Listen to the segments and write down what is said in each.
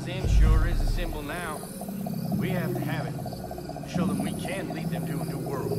in sure is a symbol now. We have to have it. Show them we can lead them to a new world.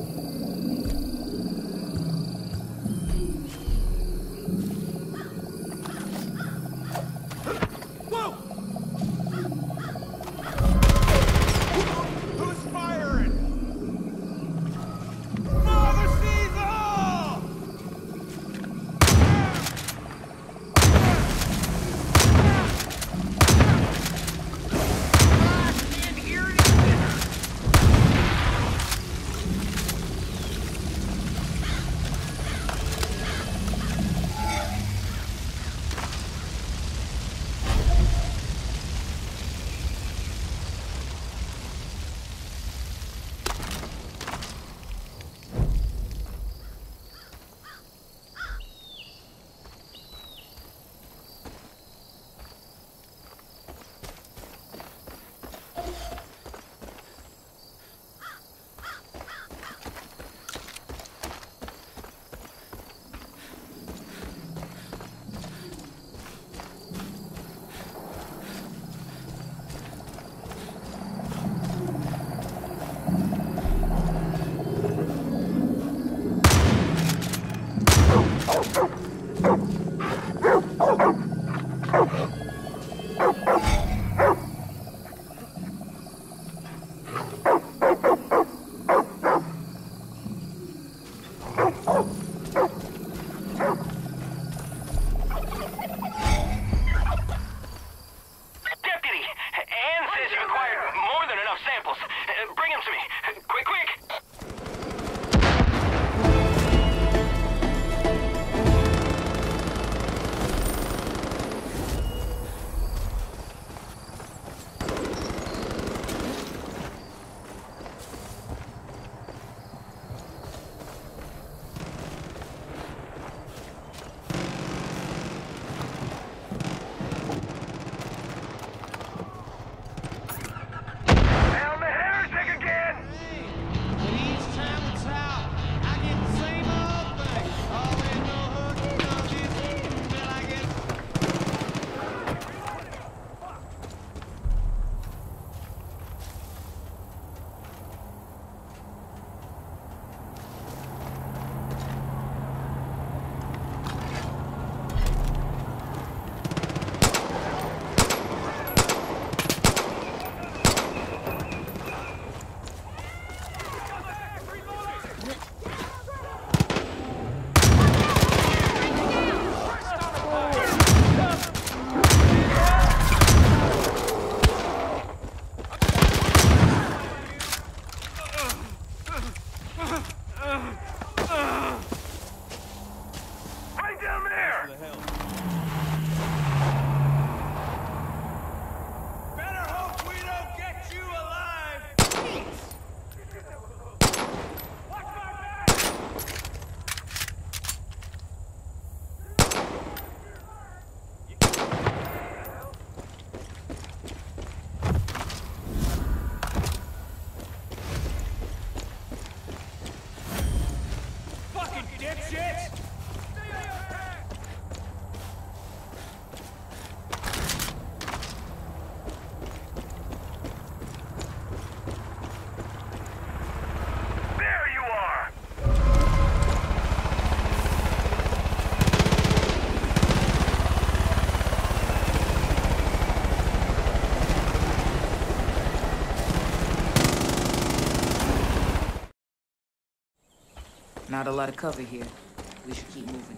Not a lot of cover here. We should keep moving.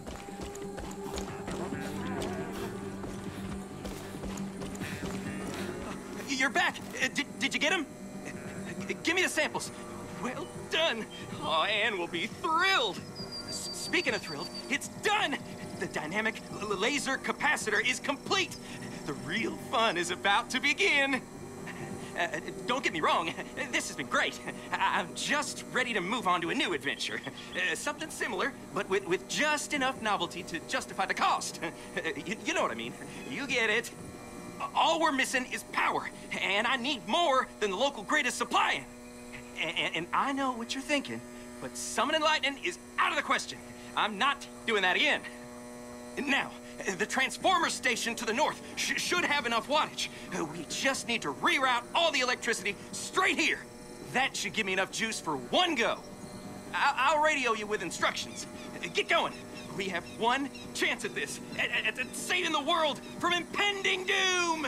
You're back! Did you get him? Give me the samples. Well done. Oh, Anne will be thrilled. Speaking of thrilled, it's done! The dynamic laser capacitor is complete. The real fun is about to begin. Don't get me wrong, this has been great. I'm just ready to move on to a new adventure. Something similar, but with just enough novelty to justify the cost. You know what I mean. You get it. All we're missing is power, and I need more than the local grid is supplying. And I know what you're thinking, but summoning lightning is out of the question. I'm not doing that again. Now, The transformer station to the north should have enough wattage. We just need to reroute all the electricity straight here. That should give me enough juice for one go. I'll radio you with instructions. Get going. We have one chance at this, at saving the world from impending doom!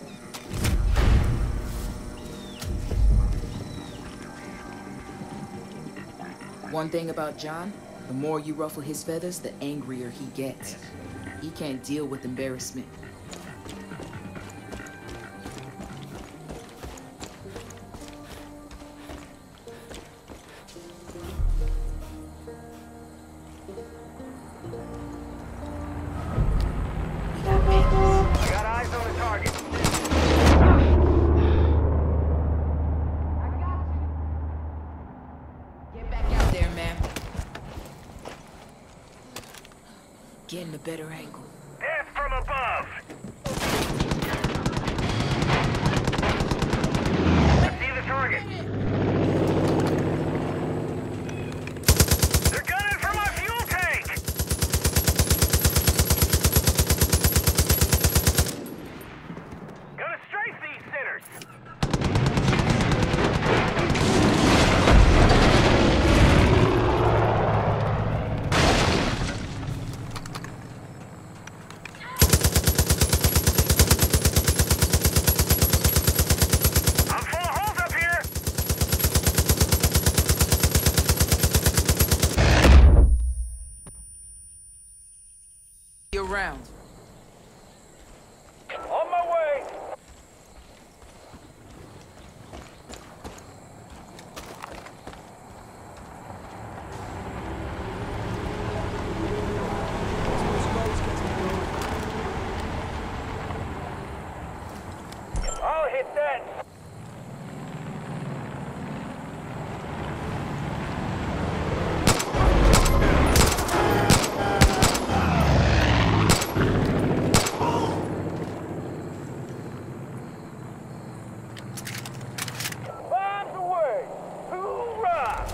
One thing about John, the more you ruffle his feathers, the angrier he gets. He can't deal with embarrassment. I got eyes on the target. Get back out there, man. Getting a better angle. Death from above. I see the target. They're gunning for my fuel tank. Gonna strafe these sinners. I'm full of holes up here. You're around. On my way. I'll hit that. Bombs away. Hoorah!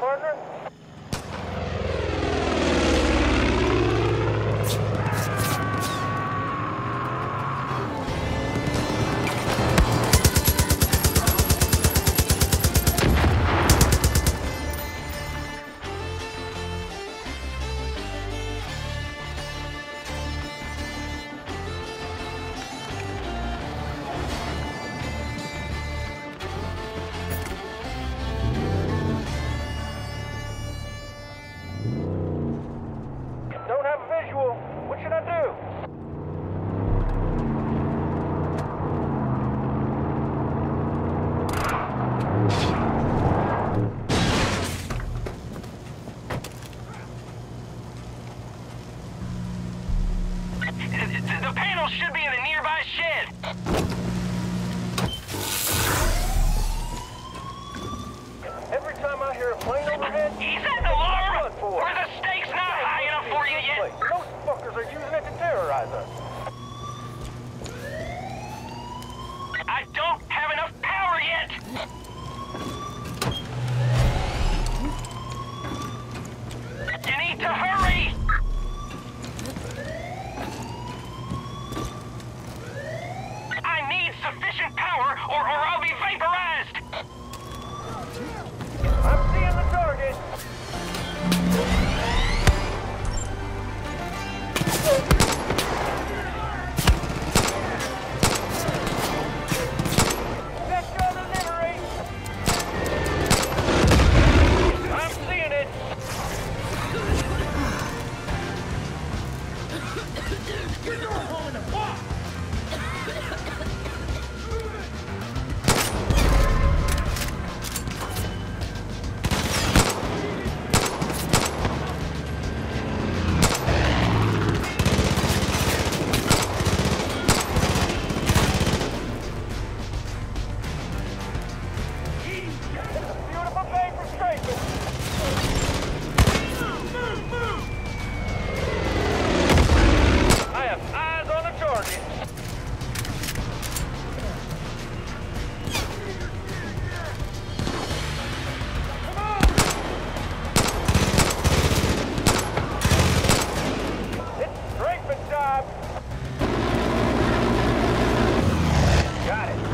partner? Don't have a visual. What should I do? The panel should be in a nearby shed. Every time I hear a plane overhead, Is that an alarm? What for? Were the stakes not high enough for you yet? Those fuckers are using it to terrorize us. I don't have enough power yet. You need to hurry. I need sufficient power or I'll be vaporized. I'm seeing the target. Sector delivery. I'm seeing it. Beautiful day for strafing. I have eyes on the target. It's strafing time. Got it.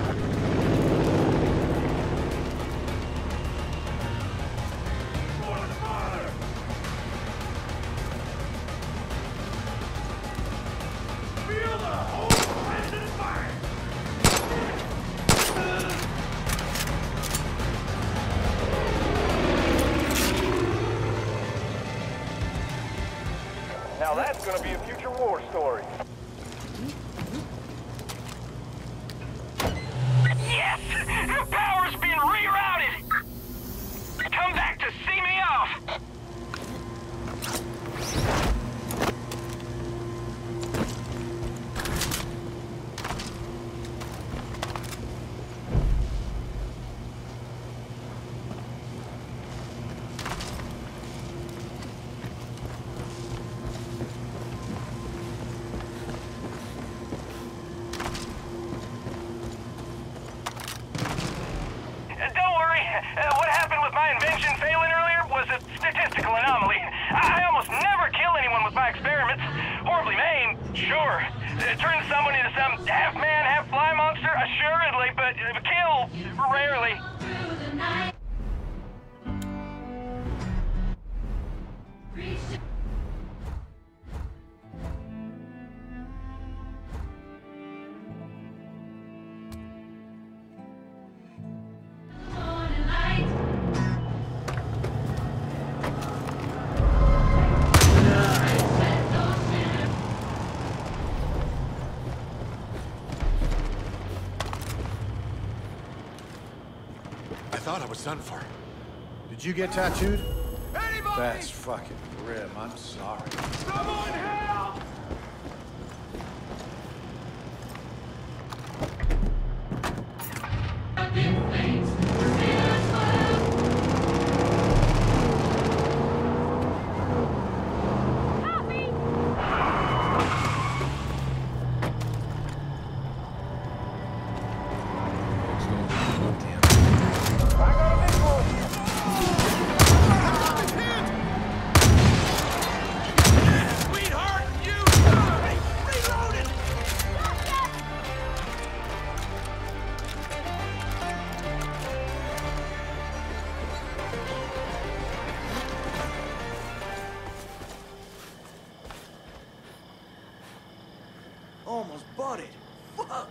Now that's gonna be a future war story. Yes! The power's been rerouted! Come back to see me off! Don't worry. What happened with my invention failing earlier was a statistical anomaly. I almost never kill anyone with my experiments. Horribly maim, sure. Turn someone into some half-man, half-fly monster, assuredly, but kill, rarely. I thought I was done for. Did you get tattooed? That's fucking grim. I'm sorry. Someone help! I got a big one. spotted. Fuck.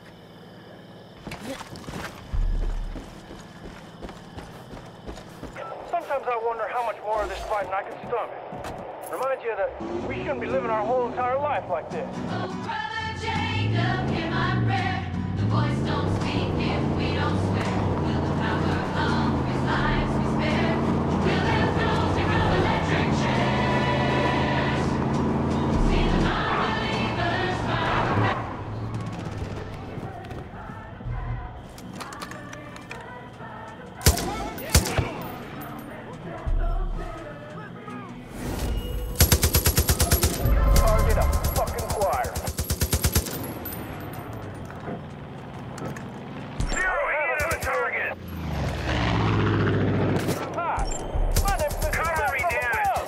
Sometimes I wonder how much more of this fighting I can stomach. Reminds you that we shouldn't be living our whole entire life like this. Oh, Brother Jacob, hear my prayer. The voice don't speak if we don't swear. Will the power of his lives be spared? Will their thrones become electric chairs? See the non-believers fight. Target a fucking choir. Zero in on the target. Hi, my name's Mr. Cover me, damn it.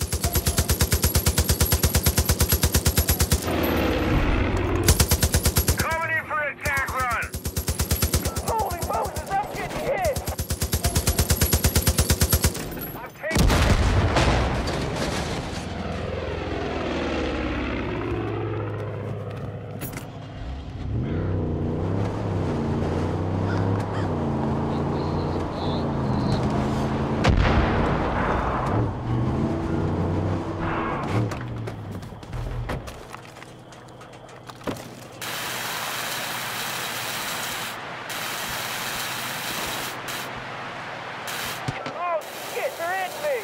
Coming in for an attack run. Holy Moses, I'm getting hit. I'm taking. Oh shit, they're hitting me.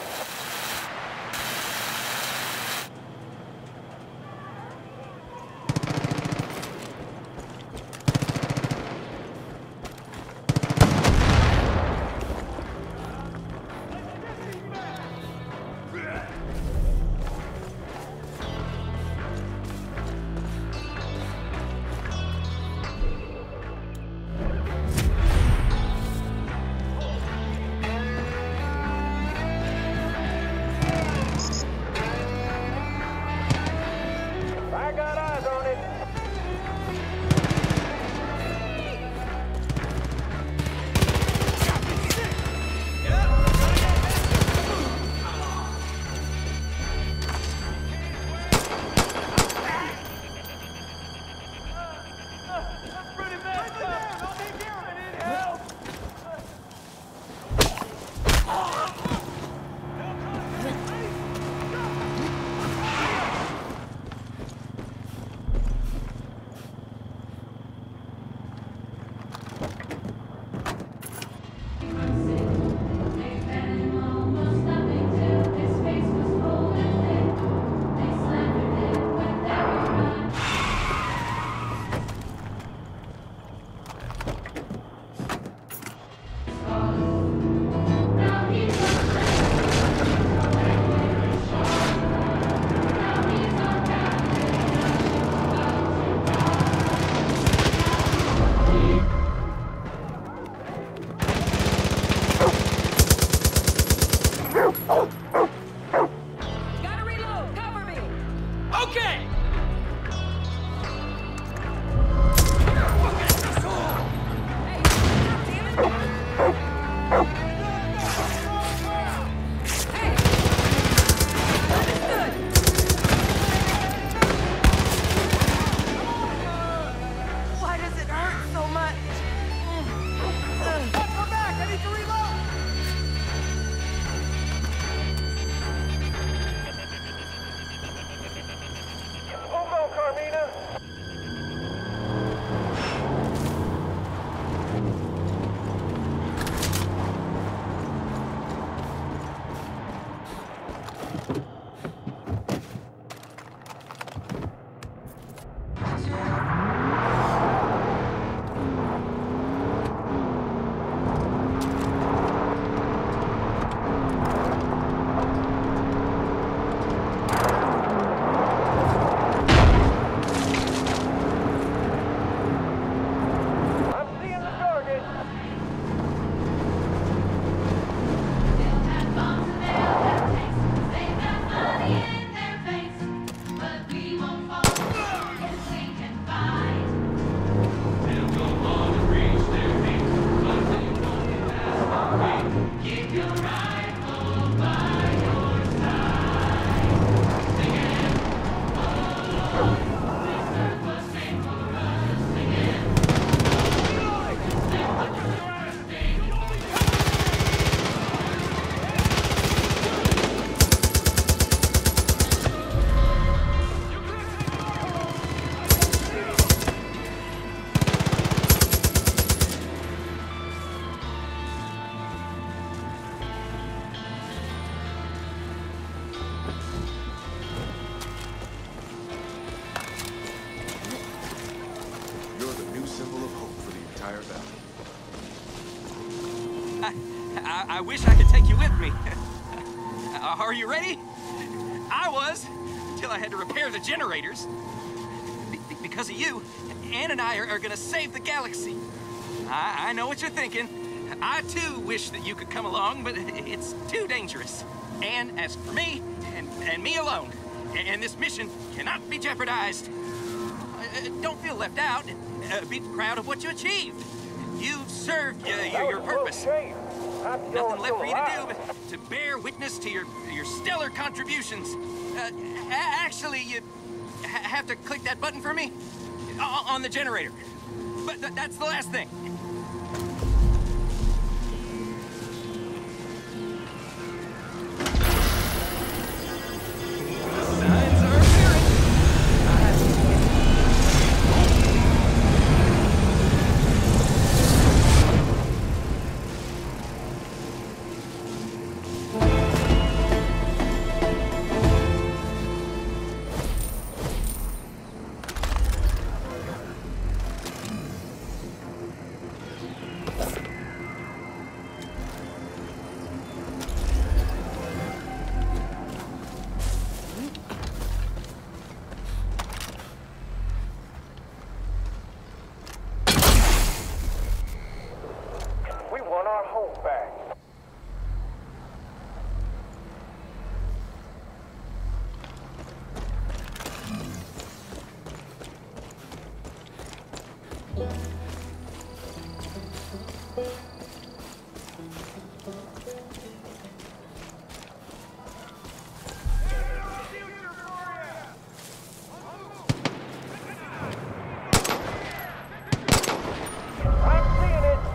I got eyes on it. That's pretty messed up. I need help. Gotta reload, cover me. Okay! Hey, damn it. Hey, understood. Why does it hurt so much? Come back! I need to reload! Hold on, Carmina. I'm seeing the target. They'll have bombs and they'll have tanks. They've got I wish I could take you with me. Are you ready? I was, until I had to repair the generators. Because of you, Ann and I are gonna save the galaxy. I know what you're thinking. I too wish that you could come along, but it's too dangerous. Ann asked for me, and me alone. And this mission cannot be jeopardized. Don't feel left out. Be proud of what you achieved. You've served your purpose. Nothing left for you to do but to bear witness to your stellar contributions. Actually, you have to click that button for me on the generator. But that's the last thing. Signs are appearing. We want our home back. I'm seeing it.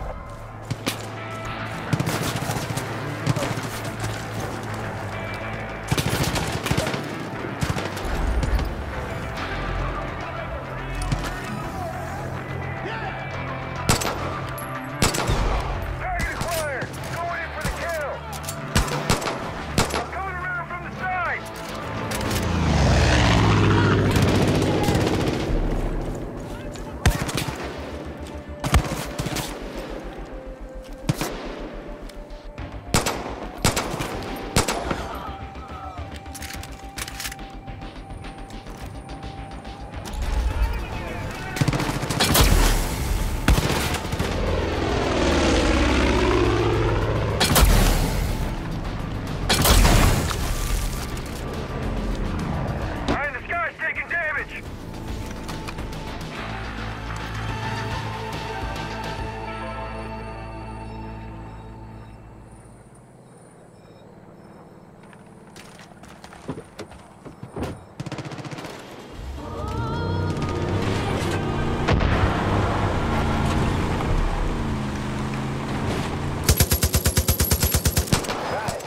Target acquired. Going in for the kill. I'm coming around from the side. Eye in the sky's taking damage. Got it.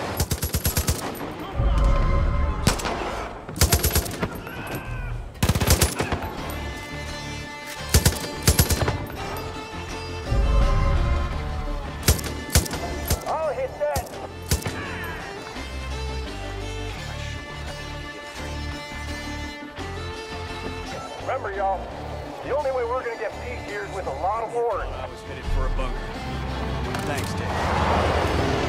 I'll hit that. Remember, y'all, the only way we're gonna get peace here is with a lot of war. I was headed for a bunker. Thanks, Dave.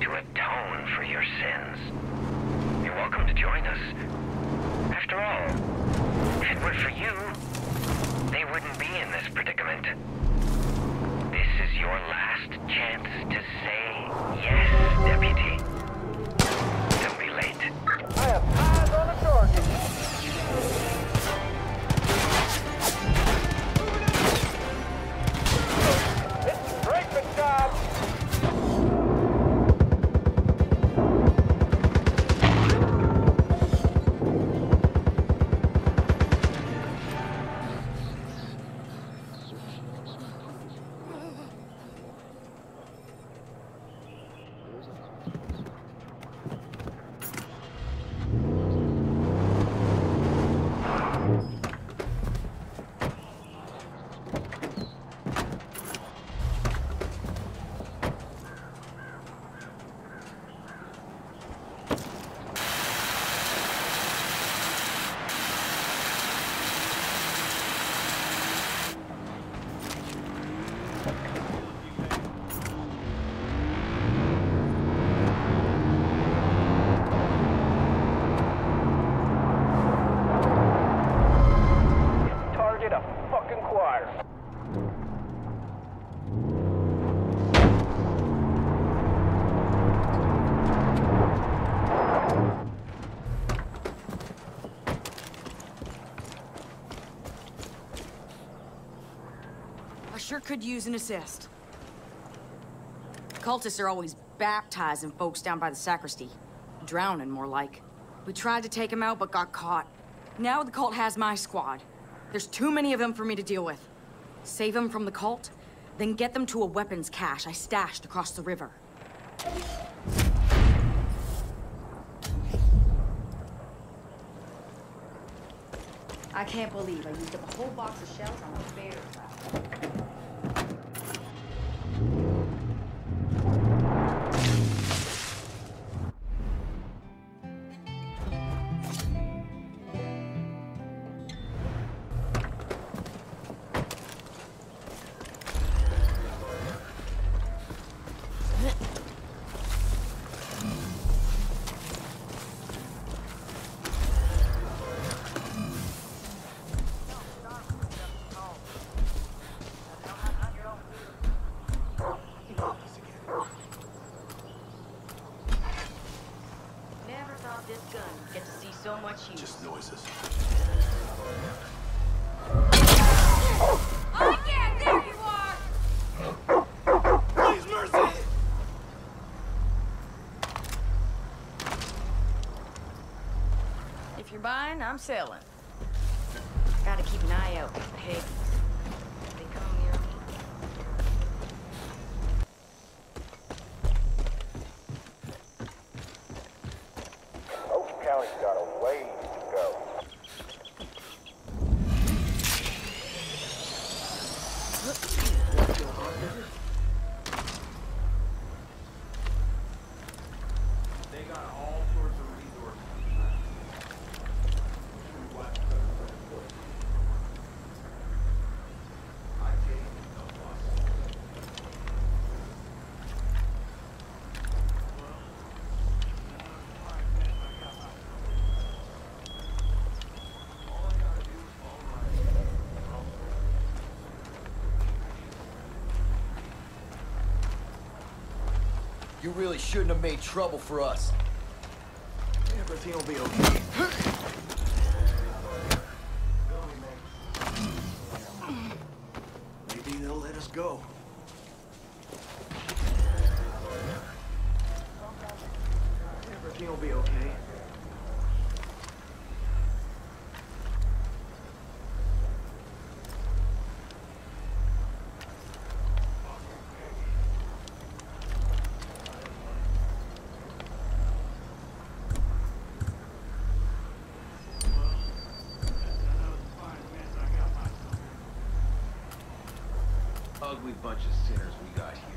to atone for your sins. You're welcome to join us. After all, if it were for you, they wouldn't be in this predicament. This is your last chance to say yes, Deputy. Don't be late. I have eyes on the target. It's breakfast time. Target a fucking choir. I sure could use an assist. Cultists are always baptizing folks down by the sacristy. Drowning, more like. We tried to take him out, but got caught. Now the cult has my squad. There's too many of them for me to deal with. Save them from the cult, then get them to a weapons cache I stashed across the river. I can't believe I used up a whole box of shells on a bear trap. This gun get to see so much use. Just noises. Oh, yeah, there you are! Please, mercy! If you're buying, I'm selling. Gotta keep an eye out for pigs. If they come near me. Ocean County's got a ways to go. They got all sorts of resources. You really shouldn't have made trouble for us. Everything will be okay. Maybe they'll let us go. Everything will be okay. Ugly bunch of sinners we got here.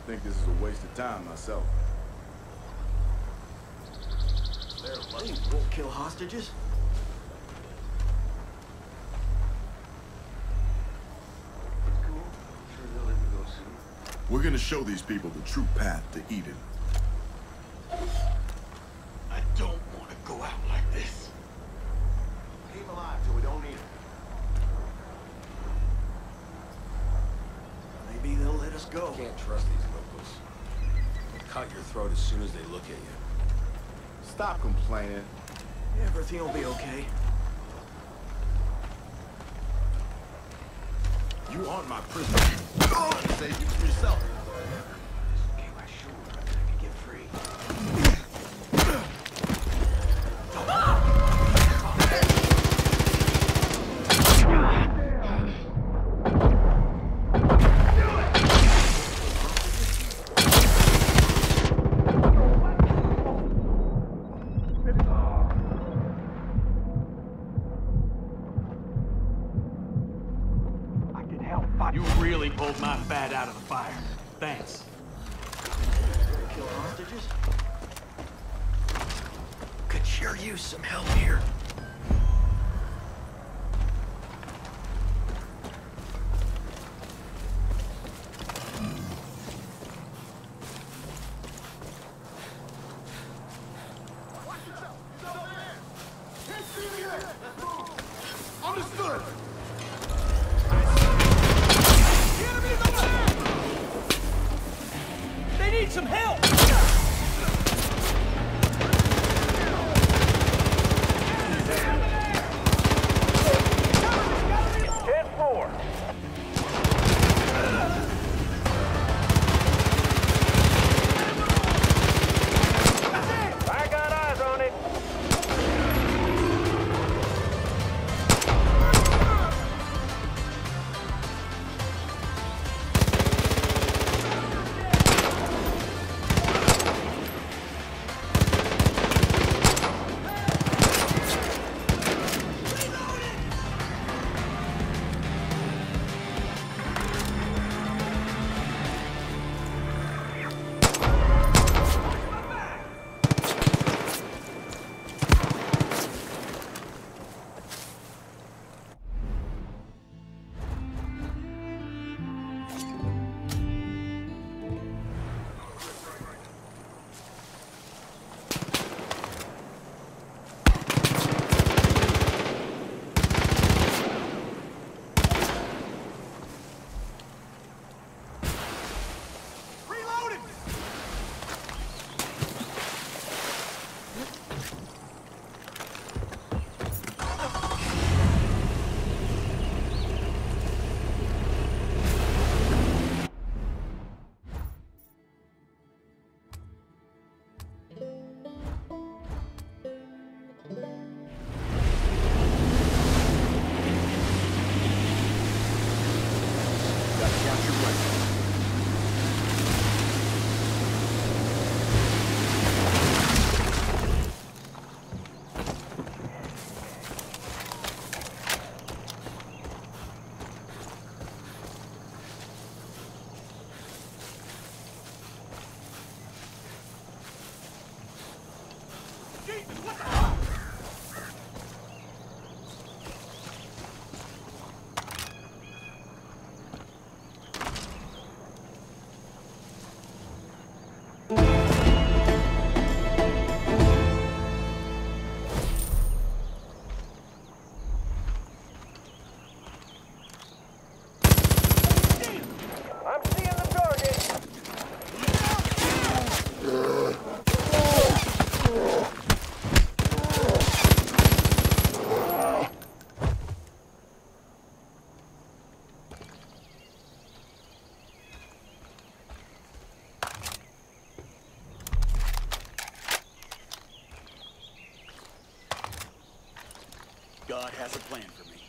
think this is a waste of time myself. They're lame. Won't kill hostages? Cool. Sure they'll let me go soon. We're gonna show these people the true path to Eden. I don't want to go out like this. Keep him alive till we don't need him. Maybe they'll let us go. Can't trust these locals. They'll cut your throat as soon as they look at you. Stop complaining. Everything will be okay. You aren't my prisoner. You're trying to save you from yourself. Okay, I sure I could get free. You really pulled my fat out of the fire. Thanks. Kill hostages? Could sure use some help here. Understood. They need some help! I got eyes on it. God has a plan for me.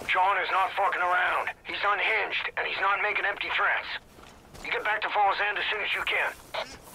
John is not fucking around. He's unhinged, and he's not making empty threats. You get back to Falls End as soon as you can.